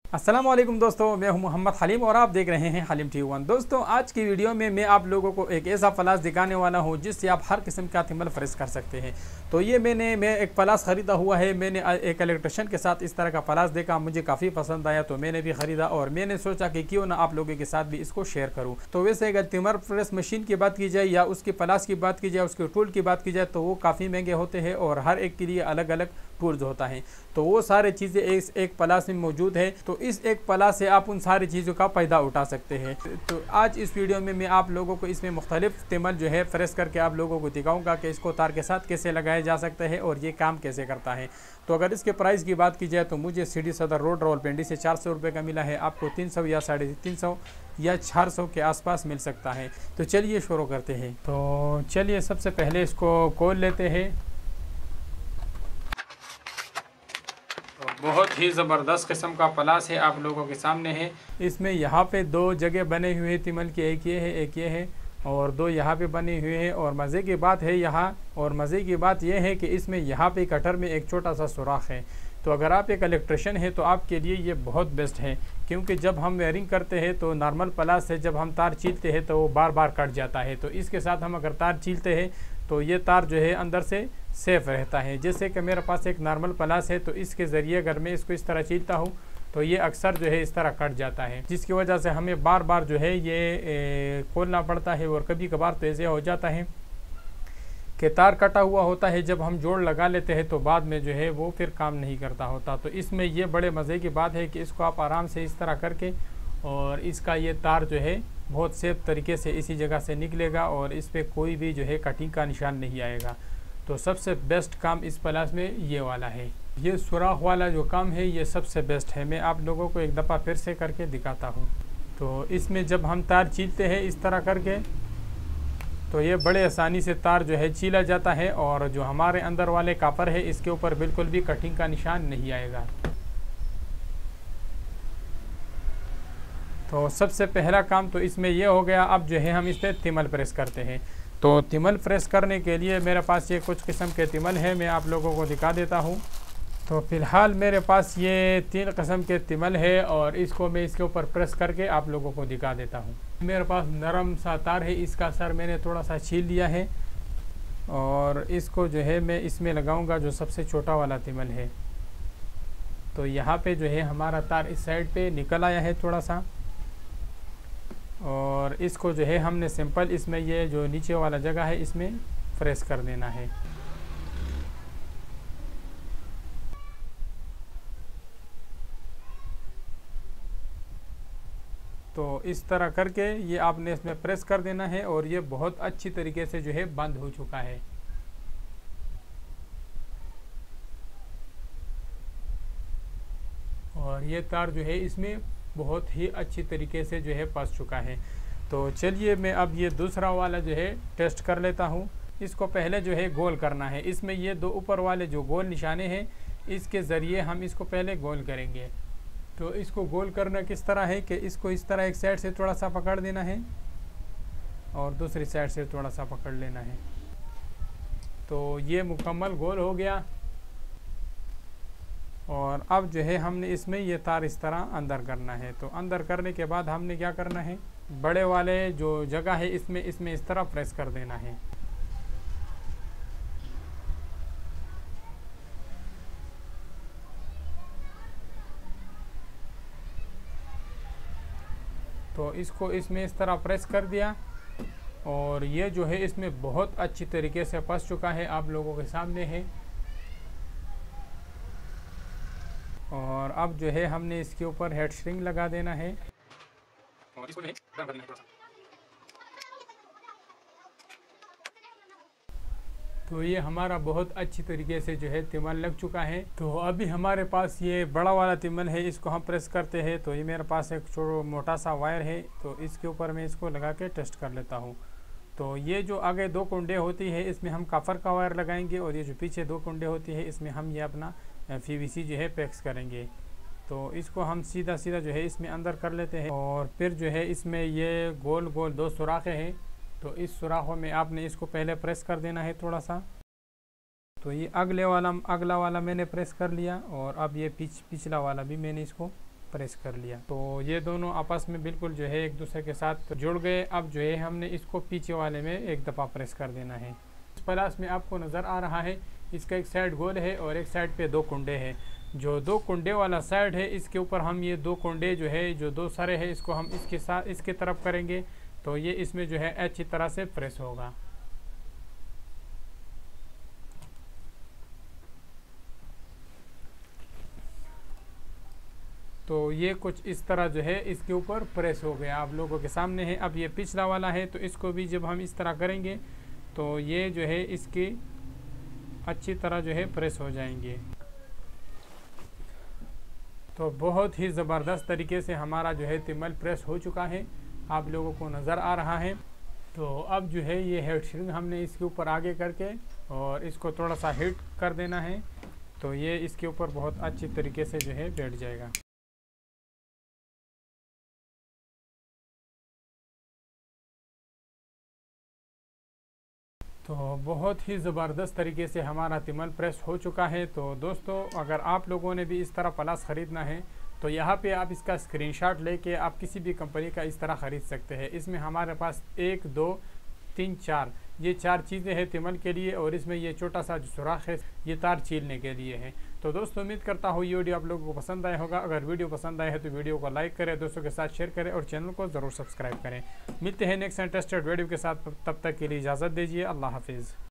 अस्सलामुअलैकुम दोस्तों, मैं हूं मोहम्मद हलीम और आप देख रहे हैं हलीम टी1। दोस्तों, आज की वीडियो में मैं आप लोगों को एक ऐसा पलास दिखाने वाला हूं जिससे आप हर किस्म का थिमल फ्रेश कर सकते हैं। तो ये मैं एक पलास ख़रीदा हुआ है। मैंने एक इलेक्ट्रिशियन के साथ इस तरह का पलास देखा, मुझे काफ़ी पसंद आया तो मैंने भी ख़रीदा और मैंने सोचा कि क्यों ना आप लोगों के साथ भी इसको शेयर करूँ। तो वैसे अगर थिमल फ्रेश मशीन की बात की जाए या उसकी पलास की बात की जाए, उसके टूल की बात की जाए तो वो काफ़ी महंगे होते हैं और हर एक के लिए अलग अलग टूल्स होता है। तो वो सारी चीज़ें इस एक पलास में मौजूद है। तो इस एक पलास से आप उन सारी चीज़ों का फ़ायदा उठा सकते हैं। तो आज इस वीडियो में मैं आप लोगों को इसमें मुख्तलिफ तिमल जो है फ्रेश करके आप लोगों को दिखाऊंगा कि इसको तार के साथ कैसे लगाया जा सकता है और ये काम कैसे करता है। तो अगर इसके प्राइस की बात की जाए तो मुझे सिटी सदर रोड रावलपिंडी से 400 रुपये का मिला है। आपको 300 या 350 या 400 के आसपास मिल सकता है। तो चलिए शुरू करते हैं। तो चलिए सबसे पहले इसको खोल लेते हैं। बहुत ही ज़बरदस्त किस्म का पलास है, आप लोगों के सामने है। इसमें यहाँ पे दो जगह बने हुए हैं तिमल के, एक ये है एक ये है और दो यहाँ पे बने हुए हैं। और मज़े की बात है यहाँ, और मज़े की बात यह है कि इसमें यहाँ पे कटर में एक छोटा सा सुराख है। तो अगर आप एक इलेक्ट्रिशियन हैं तो आपके लिए ये बहुत बेस्ट है, क्योंकि जब हम वायरिंग करते हैं तो नॉर्मल पलास से जब हम तार छीलते हैं तो वो बार बार कट जाता है। तो इसके साथ हम अगर तार छीलते हैं तो ये तार जो है अंदर से सेफ रहता है। जैसे कि मेरे पास एक नॉर्मल पलास है तो इसके ज़रिए अगर मैं इसको इस तरह छीलता हूँ तो ये अक्सर जो है इस तरह कट जाता है, जिसकी वजह से हमें बार बार जो है ये खोलना पड़ता है। और कभी कभार तो ऐसे हो जाता है कि तार कटा हुआ होता है, जब हम जोड़ लगा लेते हैं तो बाद में जो है वो फिर काम नहीं करता होता। तो इसमें ये बड़े मज़े की बात है कि इसको आप आराम से इस तरह करके, और इसका ये तार जो है बहुत सेफ तरीके से इसी जगह से निकलेगा और इस पर कोई भी जो है कटिंग का निशान नहीं आएगा। तो सबसे बेस्ट काम इस पलास में ये वाला है। ये सुराख वाला जो काम है ये सबसे बेस्ट है। मैं आप लोगों को एक दफ़ा फिर से करके दिखाता हूँ। तो इसमें जब हम तार छीलते हैं इस तरह करके तो ये बड़े आसानी से तार जो है छीला जाता है और जो हमारे अंदर वाले कापर है इसके ऊपर बिल्कुल भी कटिंग का निशान नहीं आएगा। तो सबसे पहला काम तो इसमें यह हो गया। अब जो है हम इस पर तिमल प्रेस करते हैं। तो तिमल प्रेस करने के लिए मेरे पास ये कुछ किस्म के तिमल है, मैं आप लोगों को दिखा देता हूँ। तो फ़िलहाल मेरे पास ये 3 किस्म के तिमल है और इसको मैं इसके ऊपर प्रेस करके आप लोगों को दिखा देता हूँ। मेरे पास नरम सा तार है, इसका सर मैंने थोड़ा सा छील लिया है और इसको जो है मैं इसमें लगाऊंगा जो सबसे छोटा वाला तिमल है। तो यहाँ पे जो है हमारा तार इस साइड पे निकल आया है थोड़ा सा, और इसको जो है हमने सिंपल इसमें ये जो नीचे वाला जगह है इसमें प्रेस कर देना है। तो इस तरह करके ये आपने इसमें प्रेस कर देना है और ये बहुत अच्छी तरीके से जो है बंद हो चुका है। और ये तार जो है इसमें बहुत ही अच्छी तरीके से जो है फंस चुका है। तो चलिए मैं अब ये दूसरा वाला जो है टेस्ट कर लेता हूँ। इसको पहले जो है गोल करना है। इसमें ये दो ऊपर वाले जो गोल निशाने हैं इसके ज़रिए हम इसको पहले गोल करेंगे। तो इसको गोल करना किस तरह है कि इसको इस तरह एक साइड से थोड़ा सा पकड़ देना है और दूसरी साइड से थोड़ा सा पकड़ लेना है। तो ये मुकम्मल गोल हो गया। और अब जो है हमने इसमें ये तार इस तरह अंदर करना है। तो अंदर करने के बाद हमने क्या करना है, बड़े वाले जो जगह है इसमें इस तरह प्रेस कर देना है। तो इसको इसमें इस तरह प्रेस कर दिया और ये जो है इसमें बहुत अच्छी तरीके से फंस चुका है, आप लोगों के सामने है। और अब जो है हमने इसके ऊपर हेड स्ट्रिंग लगा देना है और इसको गर्म कर देना है। तो ये हमारा बहुत अच्छी तरीके से जो है तिमल लग चुका है। तो अभी हमारे पास ये बड़ा वाला तिमल है, इसको हम प्रेस करते हैं। तो ये मेरे पास एक मोटा सा वायर है, तो इसके ऊपर मैं इसको लगा के टेस्ट कर लेता हूँ। तो ये जो आगे 2 कुंडे होती है इसमें हम काफ़र का वायर लगाएंगे और ये जो पीछे 2 कुंडे होती है इसमें हम ये अपना PVC जो है पैक्स करेंगे। तो इसको हम सीधा सीधा जो है इसमें अंदर कर लेते हैं और फिर जो है इसमें ये गोल गोल 2 सुराखें हैं। तो इस सुराखों में आपने इसको पहले प्रेस कर देना है थोड़ा सा। तो ये अगला वाला मैंने प्रेस कर लिया और अब ये पिछला वाला भी मैंने इसको प्रेस कर लिया। तो ये दोनों आपस में बिल्कुल जो है एक दूसरे के साथ जुड़ गए। अब जो है हमने इसको पीछे वाले में एक दफ़ा प्रेस कर देना है। इस प्लास में आपको नज़र आ रहा है इसका एक साइड गोल है और एक साइड पे 2 कुंडे हैं। जो 2 कुंडे वाला साइड है इसके ऊपर हम ये 2 कुंडे जो है जो 2 सरे है इसको हम इसके साथ इसके तरफ करेंगे तो ये इसमें जो है अच्छी तरह से प्रेस होगा। तो ये कुछ इस तरह जो है इसके ऊपर प्रेस हो गया, आप लोगों के सामने है। अब ये पिछला वाला है तो इसको भी जब हम इस तरह करेंगे तो ये जो है इसकी अच्छी तरह जो है प्रेस हो जाएंगे। तो बहुत ही ज़बरदस्त तरीके से हमारा जो है तिमल प्रेस हो चुका है, आप लोगों को नज़र आ रहा है। तो अब जो है ये हेड श्रिंक हमने इसके ऊपर आगे करके और इसको थोड़ा सा हिट कर देना है तो ये इसके ऊपर बहुत अच्छी तरीके से जो है बैठ जाएगा। तो बहुत ही ज़बरदस्त तरीके से हमारा तिमल प्रेस हो चुका है। तो दोस्तों अगर आप लोगों ने भी इस तरह प्लास ख़रीदना है तो यहाँ पे आप इसका स्क्रीनशॉट लेके आप किसी भी कंपनी का इस तरह ख़रीद सकते हैं। इसमें हमारे पास 1 2 3 4 ये 4 चीज़ें हैं तिमल के लिए और इसमें ये छोटा सा जो सुराख है ये तार छीलने के लिए है। तो दोस्तों उम्मीद करता हूँ ये वीडियो आप लोगों को पसंद आया होगा। अगर वीडियो पसंद आए है तो वीडियो को लाइक करें, दोस्तों के साथ शेयर करें और चैनल को ज़रूर सब्सक्राइब करें। मिलते हैं नेक्स्ट इंटरेस्टेड वीडियो के साथ, तब तक के लिए इजाज़त दीजिए। अल्लाह हाफिज़।